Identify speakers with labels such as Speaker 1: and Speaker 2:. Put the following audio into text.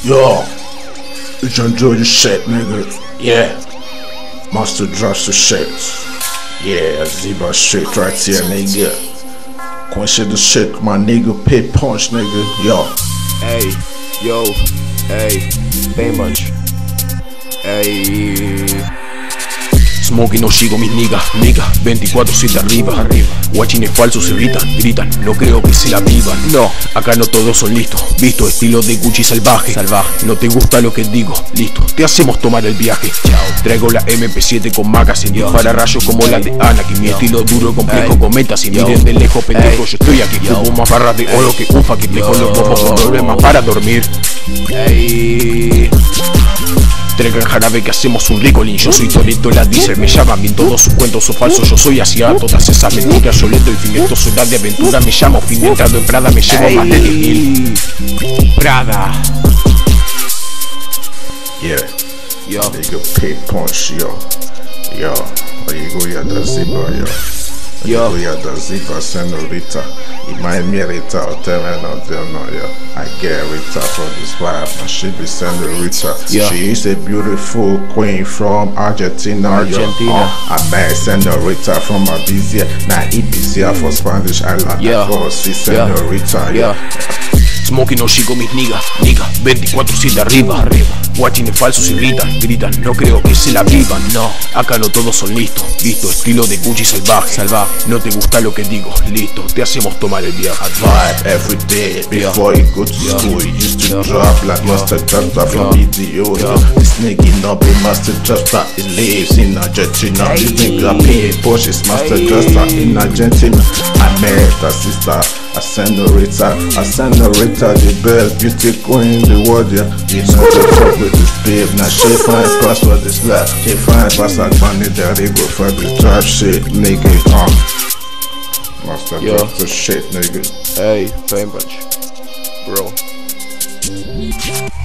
Speaker 1: Yo, you enjoy the shit, nigga. Yeah, Monster drops the shit. Yeah, Zebra shit right here, nigga. Quench the shit, my nigga. Pit punch, nigga. Yo.
Speaker 2: Ey, yo, ey, Pain Punch. Ey.
Speaker 3: Smoking, no sigo mis niggas, 24/7 arriba. Guachines falsos se gritan, no creo que se la vivan. No, acá no todos son listos, visto estilo de Gucci salvaje. No te gusta lo que digo, listo, te hacemos tomar el viaje. Traigo la MP7 con magazine, para rayos como la de Anakin. Mi estilo duro, complejo, cometa. Si miren de lejos, pendejo, yo estoy aquí. Fumo más barras de oro que ufa, que dejo los bobos con problemas para dormir. Traigan jarabe que hacemos un ricolín. Yo soy Toretto, la diesel, me llaman bien. Todos sus cuentos son falsos, yo soy hacia todas esas mentiras. Yo lento el fin, esto es una de aventura. Me llamo fin, entrando en Prada, me llevo más de 10.000 Prada.
Speaker 1: Yeah,
Speaker 2: Yo,
Speaker 1: nigga, pit punch, yo. Yo, oye, da Zebra, yo.
Speaker 2: yo,
Speaker 1: Da Zebra, senorita. Y my merita, no, yo. I get Rita for this vibe, and she be senorita.
Speaker 2: Yeah.
Speaker 1: She is a beautiful queen from Argentina. I met senorita from Ibiza. Now Ibiza for Spanish Island.
Speaker 2: Yeah.
Speaker 1: For see senorita,
Speaker 2: yeah.
Speaker 3: Smoking, no sigo mis niggas, 24/7 arriba. Guachines falsos y gritan, no creo que se la vivan. No, acá no todos son listos, visto estilo de Gucci salvaje. No te gusta lo que digo, listo, te hacemos tomar el viaje.
Speaker 1: vibe every day before you go to school. You used to drop like Master Drafter from BDO. This nigga not be Master Drafter, he lives in Argentina. This nigga pay Porsche is Master Drafter in Argentina. I met a sister, a senorita, the best beauty queen in the world. Yeah, you know to fuck with this babe. Now she fine pass for this life. She fine pass at money that they go for this trap shit, nigga. Master Drafter shit, nigga.
Speaker 2: ey, Pain Punch, bro.